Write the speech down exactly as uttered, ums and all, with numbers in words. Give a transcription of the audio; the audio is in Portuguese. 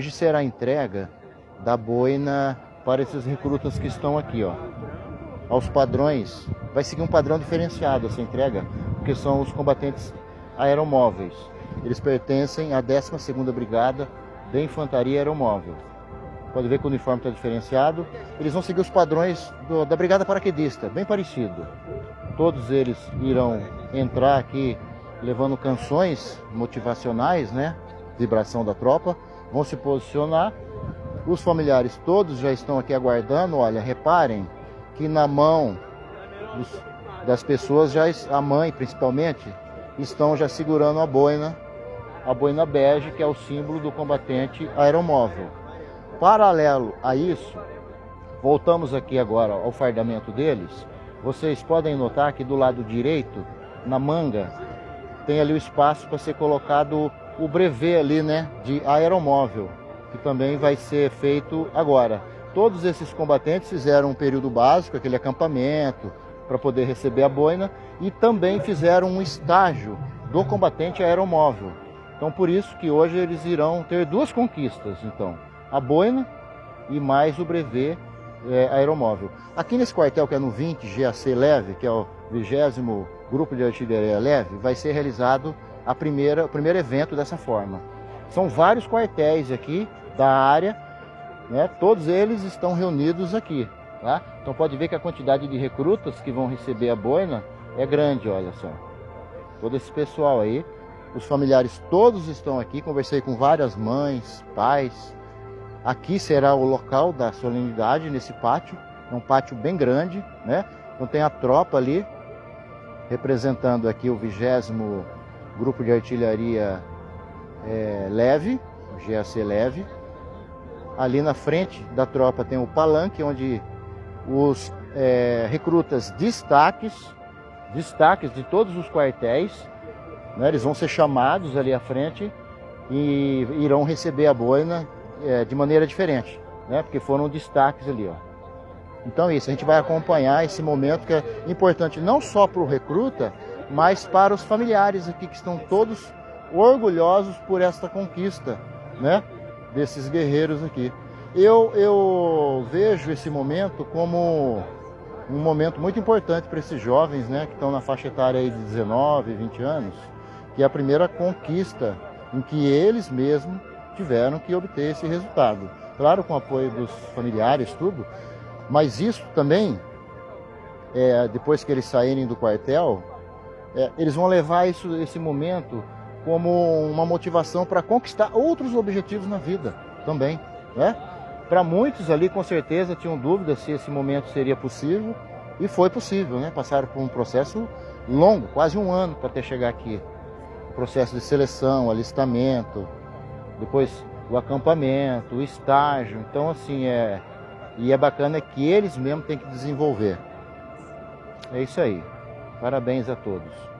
Hoje será a entrega da boina para esses recrutas que estão aqui, ó. Aos padrões, vai seguir um padrão diferenciado essa entrega, porque são os combatentes aeromóveis. Eles pertencem à décima segunda Brigada de Infantaria Aeromóvel. Pode ver que o uniforme está diferenciado. Eles vão seguir os padrões do, da Brigada Paraquedista, bem parecido. Todos eles irão entrar aqui levando canções motivacionais, né? Vibração da tropa. Vão se posicionar. Os familiares todos já estão aqui aguardando. Olha, reparem que na mão dos, das pessoas, já a mãe principalmente, estão já segurando a boina, a boina bege, que é o símbolo do combatente aeromóvel. Paralelo a isso, voltamos aqui agora ao fardamento deles. Vocês podem notar que do lado direito, na manga, tem ali o espaço para ser colocado o brevê ali, né, de aeromóvel, que também vai ser feito agora. Todos esses combatentes fizeram um período básico, aquele acampamento, para poder receber a boina, e também fizeram um estágio do combatente aeromóvel. Então, por isso que hoje eles irão ter duas conquistas, então, a boina e mais o brevê é, aeromóvel. Aqui nesse quartel, que é no vinte G A C Leve, que é o vigésimo Grupo de Artilharia Leve, vai ser realizado a primeira, o primeiro evento dessa forma. São vários quartéis aqui da área, né? Todos eles estão reunidos aqui, tá? Então pode ver que a quantidade de recrutas que vão receber a boina é grande, olha só. Todo esse pessoal aí, os familiares todos estão aqui. Conversei com várias mães, pais. Aqui será o local da solenidade, nesse pátio. É um pátio bem grande, né? Então tem a tropa ali, representando aqui o vigésimo Grupo de Artilharia é, Leve, o G A C Leve. Ali na frente da tropa tem o palanque, onde os é, recrutas destaques, destaques de todos os quartéis, né, eles vão ser chamados ali à frente e irão receber a boina é, de maneira diferente, né, porque foram destaques ali, ó. Então é isso, a gente vai acompanhar esse momento que é importante não só para o recruta, mas para os familiares aqui, que estão todos orgulhosos por esta conquista, né, desses guerreiros aqui. Eu, eu vejo esse momento como um momento muito importante para esses jovens, né, que estão na faixa etária aí de dezenove, vinte anos, que é a primeira conquista em que eles mesmos tiveram que obter esse resultado. Claro, com o apoio dos familiares, tudo, mas isso também, é, depois que eles saírem do quartel, é, eles vão levar isso, esse momento como uma motivação para conquistar outros objetivos na vida também, né? Para muitos ali, com certeza, tinham dúvidas se esse momento seria possível, e foi possível, né? Passaram por um processo longo, quase um ano para até chegar aqui. Processo de seleção, alistamento, depois o acampamento, o estágio. Então, assim, é... E é bacana que eles mesmos têm que desenvolver. É isso aí. Parabéns a todos.